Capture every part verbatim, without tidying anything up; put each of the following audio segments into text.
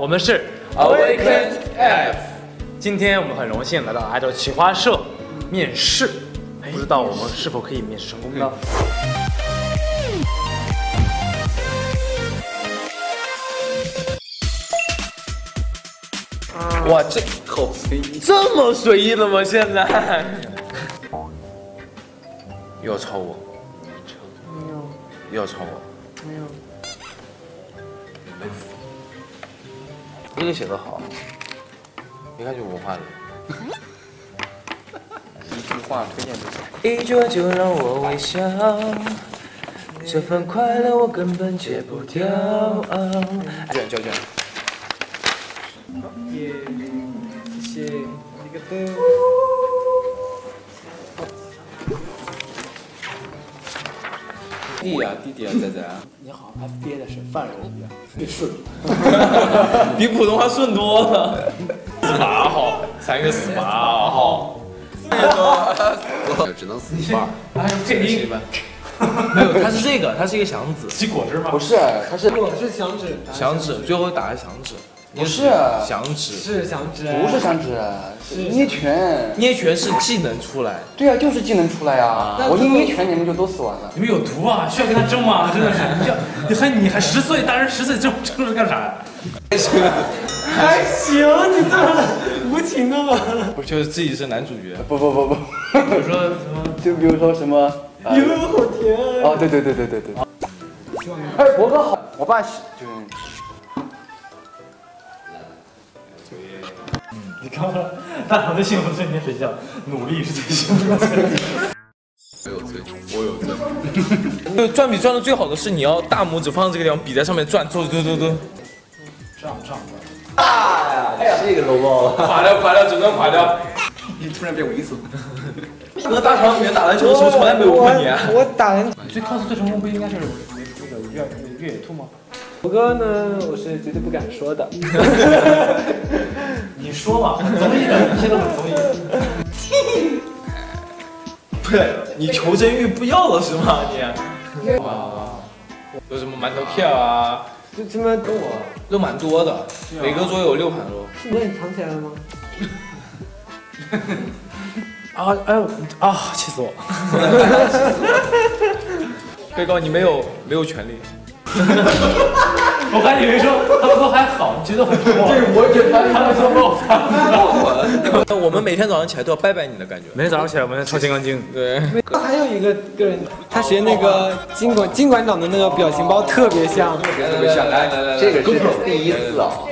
我们是 Awaken F。 今天我们很荣幸来到爱豆企划社面试，不知道我们是否可以面试成功呢？ 哇，这好随意，这么随意的吗？现在又要抄我， 没有， 又要抄我， 没有。 英语写得好，一看就文化人。一句话推荐就行。一句话就让我微笑，这份快乐我根本戒不掉。卷交卷。 耶，谢谢，一个灯。 弟弟啊，弟弟啊，仔仔啊。 你好 ，F B A 的审犯人一样，最顺， 比普通话顺多了。死八号，三个死八号。 只能死一半。 哎，这一没有，它是这个，它是一个响指。 吸果汁吗？ 不是，它是我是响指， 响指，最后打个响指。 不是响指？ 是响指， 不是响指，是捏拳。 捏拳是技能出来。 对啊，就是技能出来呀。我一捏拳，你们就都死完了。 你们有毒啊！需要跟他争吗？真的是，你要你还你还十岁，大人十岁争争是干啥呀？ 还行，你这么无情的吗？ 不就是自己是男主角？ 不不不不， 比如说什么？ 就比如说什么？ 你们好甜啊！ 哦，对对对对对对。哎，博哥好，我爸是就是。 你看看，大唐最幸福的瞬间谁笑？努力是最幸福的瞬间。 我有罪，我有罪。 就转笔转的最好的是你要大拇指放在这个地方，笔在上面转，走走走走。 这样这样。 啊呀，这个 low 爆了， 垮掉垮掉，整个垮掉。 你突然变猥琐。 和大唐里面打篮球的时候从来没有过你啊！ 我打人， 最 cos 最成功不应该是那个越越野兔吗？ 我哥呢，我是绝对不敢说的。 你说嘛，很综艺的，一切都很综艺。 不是，你求生欲不要了是吗？你？哇，有什么馒头片啊？ 这这么多， 肉蛮多的，每个桌有六盘肉。 那你藏起来了吗？ 啊哎呦啊！气死我！ 被告，你没有没有权利。 我还以为说他们说还好，你觉得很失望。对，我觉得他们说没有他。 我们每天早上起来都要拜拜你的感觉。 每天早上起来我们抄金刚经。 对。 还有一个个人，他学那个金管金馆长的那个表情包特别像， 特别特别像。来来来，这个是第一次啊。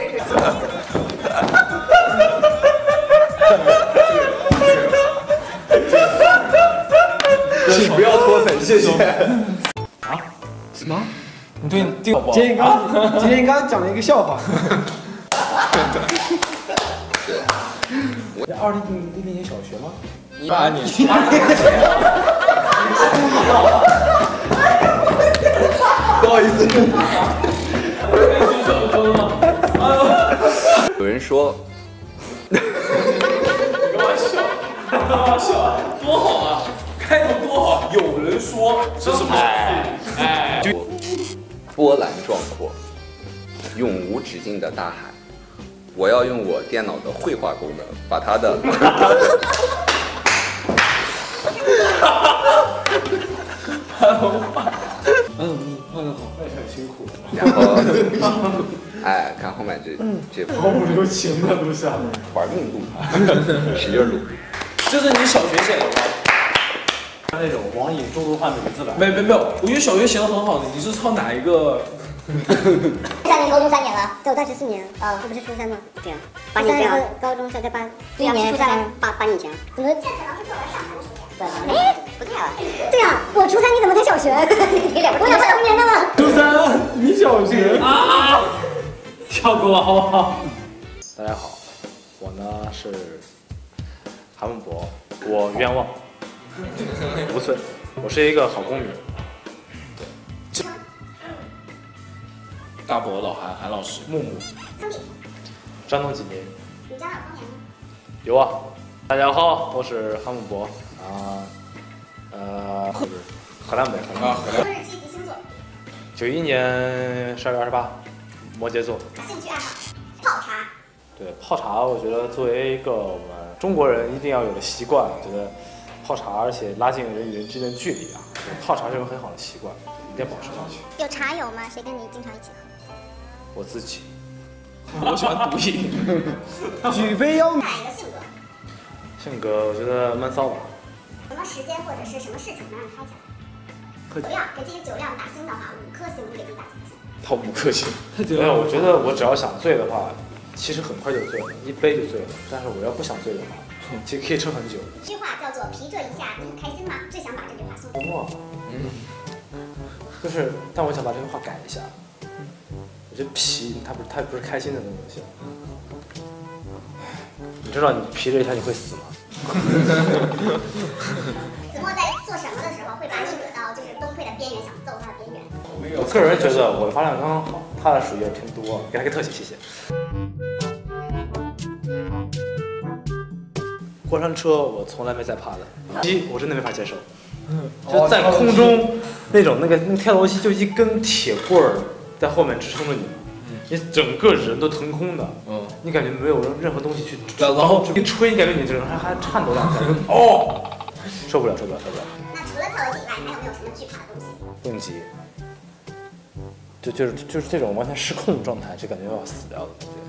请不要脱粉，谢谢。 啊？ 什么？ 你对对我今天刚今天刚讲了一个笑话。 我二零零零年小学吗？ 一八年。 不好意思。有人说。 你干嘛笑？干嘛笑？多好啊！开头多好！有人说这是什么？哎，就波澜壮阔，永无止境的大海。我要用我电脑的绘画功能，把它的嗯，你画得好， 那也很辛苦。 然后，哎，看后面这这毫不留情的录下来， 玩命录它，使劲录。 这是你小学写的吗？ 那种网瘾中毒患者的自白。 没没没有，我觉得小学写的很好的。你是抄哪一个？ 三年高中三年了，对我大学四年，啊，这不是初三吗？对啊，八年这样，高中是在八一年初三八八年前，怎么？对，哎，不对啊，对啊，我初三你怎么才小学？我俩是同年的吗？ 初三，你小学啊？跳过好不好？大家好，我呢是韩文博，我冤枉，无罪，我是一个好公民。 大伯、老韩、韩老师、木木。 山东几年？ 你家哪方言吗？ 有啊。大家好，我是韩文博啊，呃，河南北，河南。 啊，河南。 日期及星座。 九一年十二月二十八，摩羯座。 兴趣爱好。 对，泡茶，我觉得作为一个我们中国人一定要有的习惯，我觉得泡茶，而且拉近人与人之间的距离啊，泡茶是个很好的习惯，一定要保持下去。 有茶友吗？谁跟你经常一起喝？ 我自己。 我喜欢毒瘾。 举杯邀明。 看一个性格。 性格我觉得闷骚吧。 什么时间或者是什么事情能让你开起来？酒量，给自己酒量打星的话，五颗星，你给自己打几颗星？ 他五颗星。 没有，我觉得我只要想醉的话，其实很快就醉了，一杯就醉了。但是我要不想醉的话，其实可以撑很久。 一句话叫做“皮这一下，你很开心吗？”最想把这句话送给我。嗯。就是，但我想把这句话改一下。我觉得皮，它不是，它不是开心的那种东西。你知道你皮这一下你会死吗？ 子墨在做什么的时候会把你惹到就是崩溃的边缘，想揍他的边缘？ 我个人觉得我的发量刚刚好，他的属于偏多，给他个特写，谢谢。过山车我从来没在怕的，一我真的没法接受，就在空中那种那个那个跳楼机就一根铁棍儿在后面支撑着你，你整个人都腾空的，嗯，你感觉没有任何东西去，然后一吹，你感觉你这人还还颤抖两下，哦，受不了受不了受不了。 那除了跳楼机以外，你还有没有什么惧怕的东西？ 应急。就就是就是这种完全失控的状态，就感觉要死掉的感觉。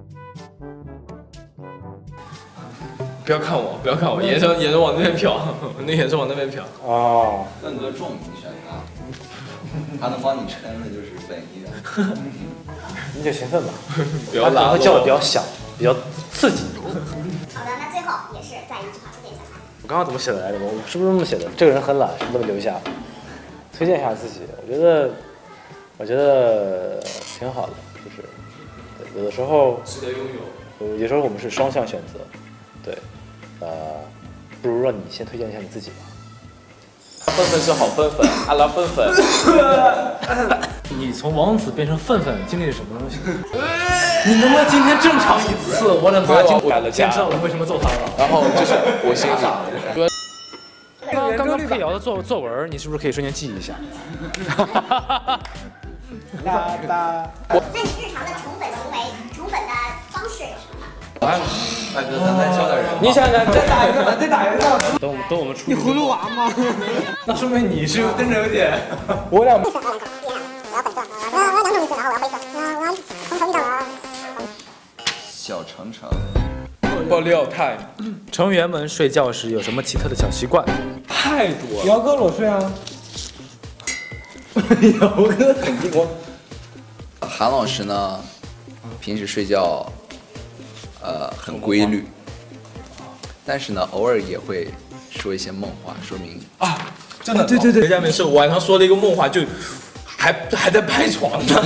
不要看我，不要看我，眼神眼神往那边瞟，那眼神往那边瞟。 哦， 分个重，你选他，他能帮你撑的就是本意的。 你就勤奋吧， 不要拉。 他会叫的比较响，比较刺激。 好的，那最后也是在一句话推荐一下他。 我刚刚怎么写的来着？我是不是这么写的？这个人很懒，什么都没留下。推荐一下自己，我觉得。我觉得挺好的，就是有的时候值得拥有。 有时候我们是双向选择，对，呃，不如让你先推荐一下你自己吧。 愤愤是好愤愤，阿拉愤愤。 你从王子变成愤愤，经历了什么东西？你能不能今天正常一次？我的妈！今改了天知道我为什么揍他了。 然后就是我心想。 刚刚刚佩瑶的作作文，你是不是可以瞬间记一下？ 哒哒。 那你日常的宠粉行为、宠粉的方式有什么呢？ 哎，大哥，咱再教点人。 你想想， 再打一个吧，再打一个。 等等我们出。 你葫芦娃吗？ 那说明你是真的有点。 我俩。 我要粉色，我要两种颜色，然后我要灰色，我要从头遇到尾。 小程程。 爆料 time。 成员们睡觉时有什么奇特的小习惯？ 太多了。 姚哥裸睡啊。姚哥很激光。 韩老师呢，平时睡觉，呃，很规律，但是呢，偶尔也会说一些梦话，说明啊，真的， 对对对， 人家没事，晚上说了一个梦话，就还还在拍床呢，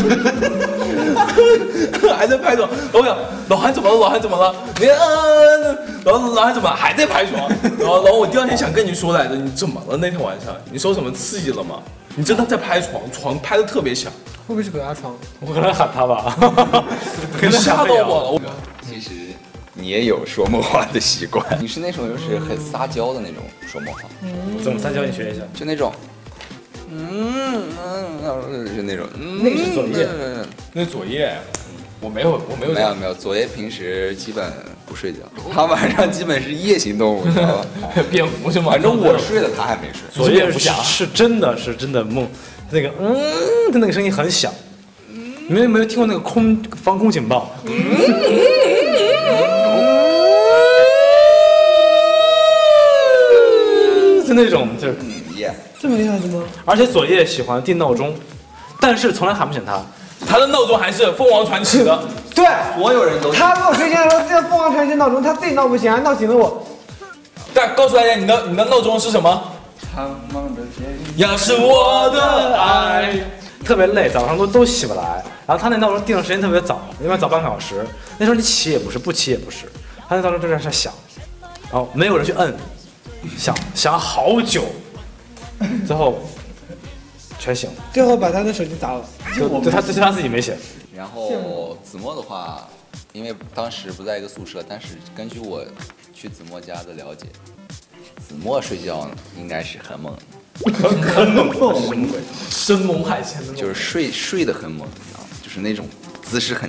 还在拍床。我想老韩怎么了？老韩怎么了？你啊，然后老韩怎么了还在拍床？然后然后我第二天想跟你说来着，你怎么了？那天晚上你受什么刺激了吗？你真的在拍床，床拍的特别响。 会不会是鬼压床？ 我可能喊他吧， 可能吓到我了。 其实你也有说梦话的习惯，你是那种就是很撒娇的那种说梦话。 嗯、怎么撒娇？你学一下。 就那种，嗯嗯，就那种。 那个是左叶， 那左叶，我没有，我没有。 没有没有，左叶平时基本不睡觉，他晚上基本是夜行动物，你知道吧？ 蝙蝠是吗？ 反正我睡了，他还没睡。 左叶是是真的是真的梦。那个嗯的那个声音很响，你们有没有听过那个空防空警报？嗯就那种就是， 这么厉害的吗？ 而且左叶喜欢定闹钟，但是从来喊不醒他。 他的闹钟还是凤凰传奇的。 对， 所有人都。 他跟我睡觉的时候，这凤凰传奇闹钟，他自己闹不醒，还闹醒了我。 但告诉大家，你的你的闹钟是什么？要是我的爱， 特别累，早上都都起不来。然后他那闹钟定的时间特别早，一般早半个小时。那时候你起也不是，不起也不是，他那闹钟就在那响，然后没有人去摁，响响好久，最后全醒了。 最后把他的手机砸了， 就就他就他自己没醒。 然后子墨的话，因为当时不在一个宿舍，但是根据我去子墨家的了解。子墨睡觉应该是很猛， 很很猛，什么鬼？ 生猛海鲜的， 就是睡睡得很猛，你知道吗？就是那种姿势很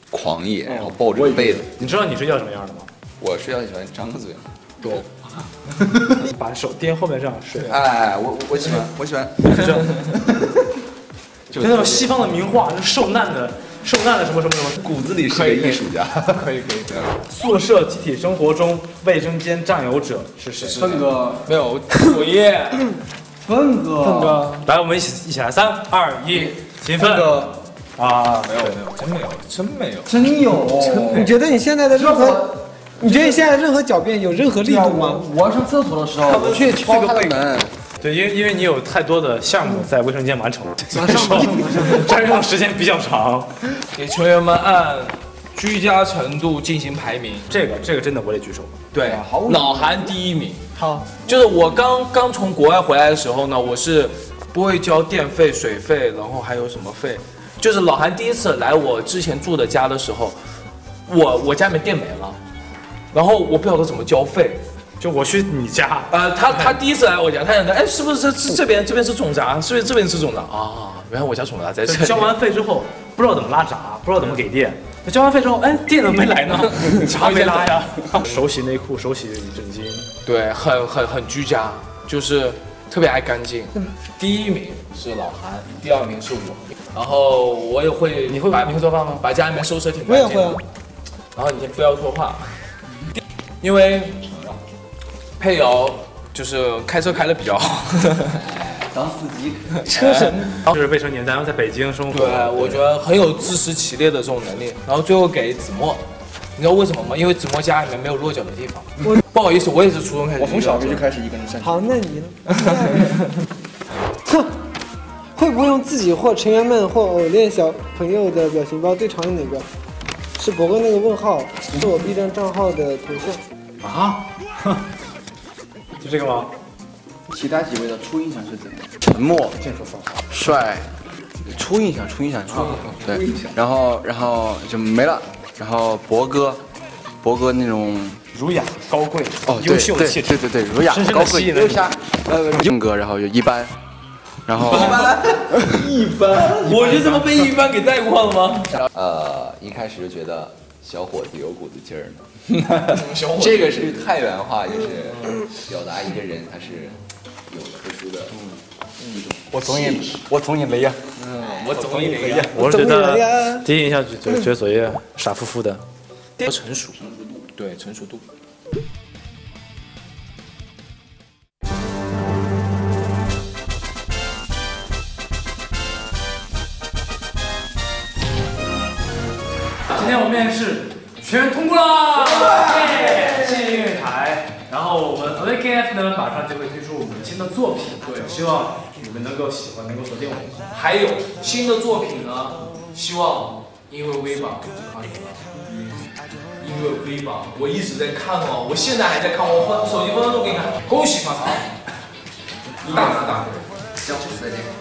狂野，然后抱着个被子。 你知道你睡觉什么样的吗？ 我睡觉喜欢张个嘴。 对，把手垫后面这样睡。 哎，我我喜欢，我喜欢， 就这样。就那种西方的名画，是受难的。受难的什么什么什么， 骨子里是个艺术家。 可以可以。 宿舍集体生活中卫生间占有者是谁？ 凤哥， 没有作业。 凤哥，凤哥， 来，我们一起一起来，三二一，勤奋。啊， 没有没有，真没有，真没有， 真有。你觉得你现在的任何，你觉得你现在任何狡辩有任何力度吗？ 我要上厕所的时候，我去敲他的门。 对，因为因为你有太多的项目在卫生间完成，所以说占用的时间比较长。 给球员们按居家程度进行排名。 这个这个真的我得举手。 对，老韩第一名。 好， 就是我刚刚从国外回来的时候呢，我是不会交电费、水费，然后还有什么费。就是老韩第一次来我之前住的家的时候，我我家里面电没了，然后我不晓得怎么交费。 就我去你家， 呃，他他第一次来我家，他想着，哎，是不是这这这边这边是总闸，是不是这边是总闸啊？原来我家总闸在这里。 交完费之后，不知道怎么拉闸，不知道怎么给电。交完费之后，哎，电怎么没来呢？闸没拉呀。手洗内裤，手洗枕巾， 对，很很很居家，就是特别爱干净。第一名是老韩，第二名是我，然后我也会， 你会把你会做饭吗？ 把家里面收拾挺我也会啊。 然后你先不要说话，因为佩瑶就是开车开的比较好。 当司机， 车神， 就是未成年，然后在北京生活。 对，我觉得很有自食其力的这种能力。然后最后给子墨，你知道为什么吗？因为子墨家里面没有落脚的地方。不好意思，我也是初中开始。 我从小学就开始一个人上学。 好，那你呢？哼，会不会用自己或成员们或偶练小朋友的表情包？最常用哪个？是博哥那个问号，是我 B 站账号的头像。 啊？就这个吗？ 其他几位的初印象是怎么样？ 沉默、 这说算了。 帅，初印象，初印象，初对，然后然后就没了。然后博哥，博哥那种儒雅、高贵、 哦， 优秀的气质， 对对对对，儒雅、高贵、优雅，呃，性格，然后就一般，然后一般，一般，我就这么被一般给带过了吗？ 呃，一开始就觉得小伙子有股子劲儿呢。 小伙子， 这个是太原话，就是表达一个人他是有特殊的一种。 我总也，我总也没呀。 嗯，我总也没呀。 我是觉得第一印象就觉得觉得左叶傻乎乎的， 成熟，对成熟度。 今天我们面试全通过了，耶！谢谢音乐台。然后我们 A K F 呢，马上就会推出我们新的作品，对，希望你们能够喜欢，能够锁定我们。 还有新的作品呢，希望因为微榜就靠你了。因为微榜，我一直在看哦，我现在还在看，我分手机分分钟给你看，恭喜发财，大拿大回。 相处再见。